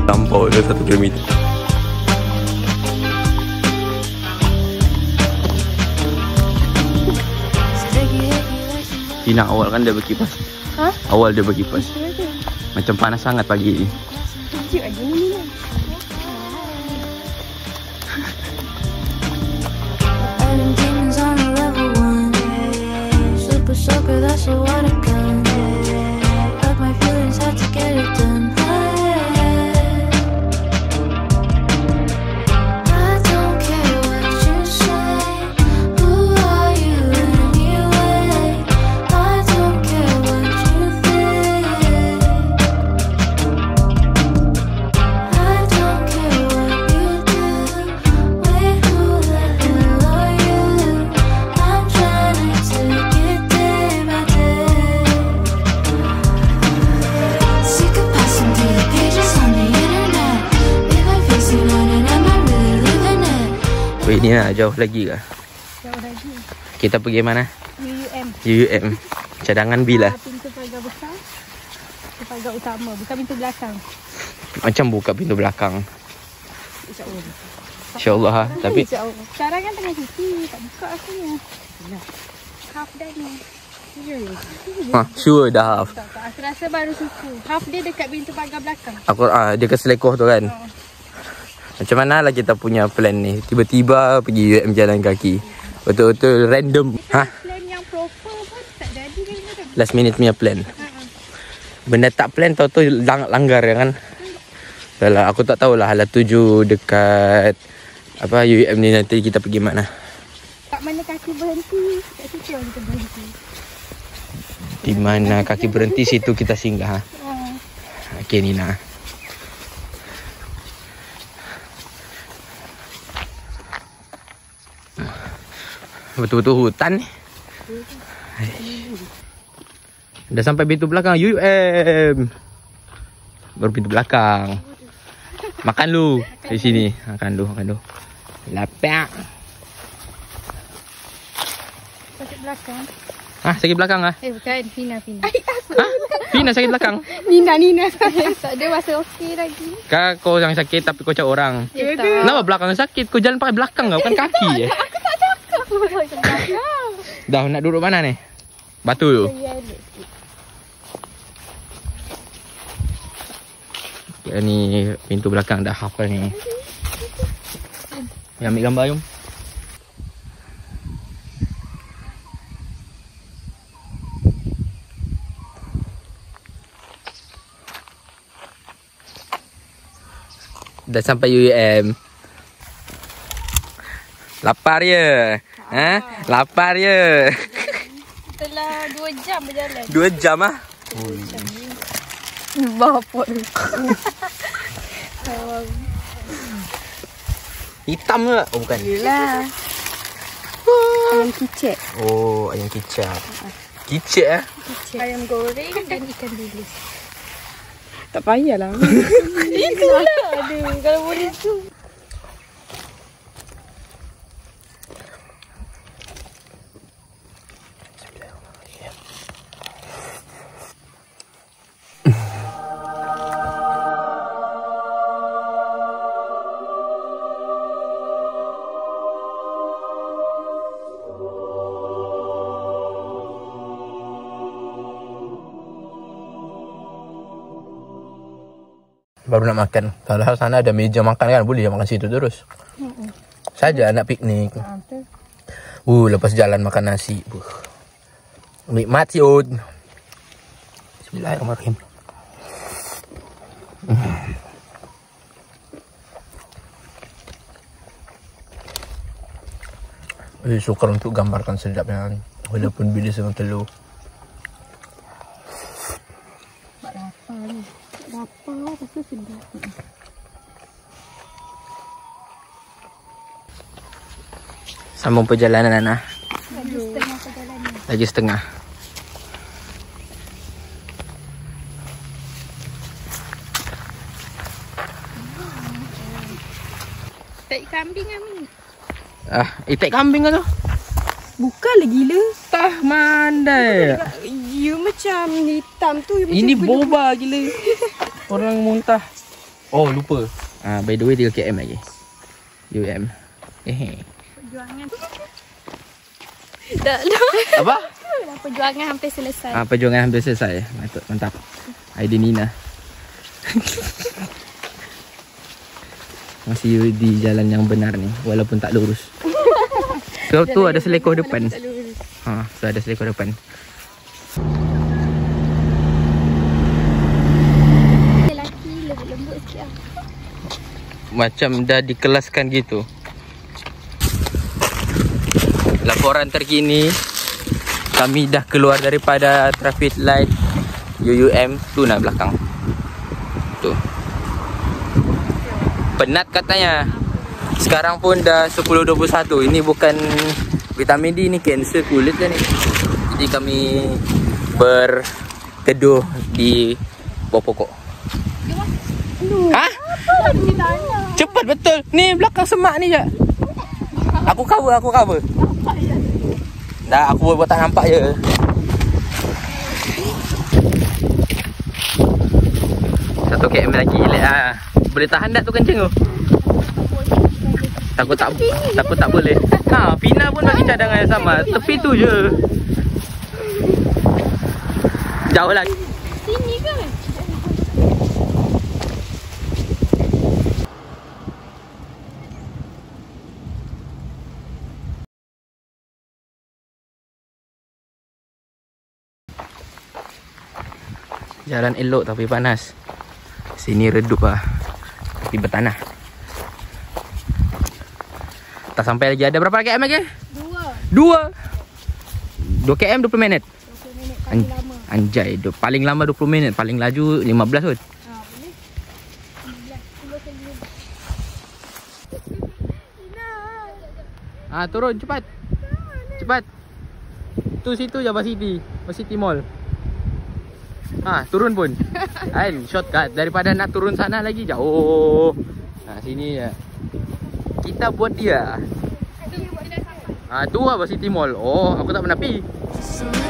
Lampau dia 1 kilometer. Tina awal kan dia berkipas. Ha? Awal dia berkipas. Macam panas sangat pagi ni. Cik aja ni lah. Wait, ni nak jauh lagi ke? Jauh lagi. Kita pergi mana? UUM. UUM. Cadangan bila? Pintu pagar besar. Pintu pagar utama. Bukan pintu belakang. Macam buka pintu belakang. InsyaAllah. InsyaAllah ha. Tapi InsyaAllah. Sekarang kan tengah cuti. Tak buka akhirnya. Half dah ni. sure dah half. Tak, aku rasa baru suku. Half dia dekat pintu pagar belakang. Aku dia ke selekoh tu kan. Macam mana lah kita punya plan ni? Tiba-tiba pergi UM jalan kaki. Betul-betul random. Ha? Plan yang proper pun tak jadi kan. Last minute punya plan. Benda tak plan tahu-tahu langgar ya kan. Dalam aku tak tahulah hala tuju dekat apa UM ni nanti kita pergi mana. Kat mana kaki berhenti? Kat situ yang kita berhenti. Di mana kaki berhenti situ kita singgah. Okey Nina. Betul-betul hutan ni. Dah sampai pintu belakang UM. Baru pintu belakang. Makan lu di sini. Makan lu. Lapar. Sakit belakang. Ah, sakit belakang ah? Bukan, Fina. Ha? Fina sakit belakang? Nina. Tak ada masa okey lagi. Kau yang sakit tapi kau cakap orang. Ya, Kenapa belakang sakit? Kau jalan pakai belakang kau, bukan kaki. Aku tak cakap. Dah nak duduk mana ni? Batu tu. Ya, ni pintu belakang dah hafal ni. Ambil gambar jom. Dah sampai UUM. Lapar ya? Ha? Lapar ya? Setelah 2 jam berjalan. 2 jam ah? Bapak. Hitam ke? Oh bukan. Yelah. Ayam kicap. Oh, ayam kicap. Kicap eh? Ayam goreng dan ikan bilis. Tak payahlah. Itulah. Aduh, kalau boleh tu. Baru nak makan. Padahal sana ada meja makan kan. Boleh makan situ terus. Saja nak piknik. Lepas jalan makan nasi. Nikmat siut. Bismillahirrahmanirrahim. Sukar untuk gambarkan sedapnya. Walaupun bilis dengan telur. Lapar, rasa sedap. Sambung perjalanan Nana. Lagi setengah perjalanan. Lagi setengah. Tak kambing Amin. Itik kambing ke tu? Bukanlah gila. Tah mandai. You macam hitam tu. Ini boba gila. Orang muntah. Oh, lupa. By the way 3 km lagi. UM. Perjuangan. Dah. Apa? Dah perjuangan hampir selesai. Perjuangan hampir selesai. Mantap. Idea Nina. Masih di jalan yang benar ni, walaupun tak lurus. So tu ada selekoh depan. So ada selekoh depan. Lelaki lembut sikit lah. Macam dah dikelaskan gitu. Laporan terkini, kami dah keluar daripada traffic light UUM tu nak belakang. Tu. Penat katanya. Sekarang pun dah 10.21. Ini bukan vitamin D, ni kanser kulit dah ni. Jadi kami berteduh di bawah pokok. Hah? Cepat betul. Ni belakang semak ni je. Aku cover. Dah aku buat tak nampak je. Satu km lagi lah. Boleh tahan tak tu kencing tu? Takut tak boleh. Pina pun bagi cadangan yang sama. Tepi tu je. Jauh lagi. Sini ke? Jalan elok tapi panas. Sini redup lah. Tapi bertanah. Tak sampai lagi. Ada berapa km lagi? 2 km 20 minit. 20 minit paling lama. Anjay, paling lama 20 minit. Paling laju 15 kot. Boleh. 19. Turun cepat. Tu situ je Varsity Mall. Turun pun. Kan shortcut daripada nak turun sana lagi jauh. Sini je. Kita buat dia. Tu lah Varsity Mall. Oh, aku tak pernah pergi.